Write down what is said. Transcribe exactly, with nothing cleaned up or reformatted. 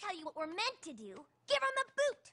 tell you what we're meant to do. Give him the boot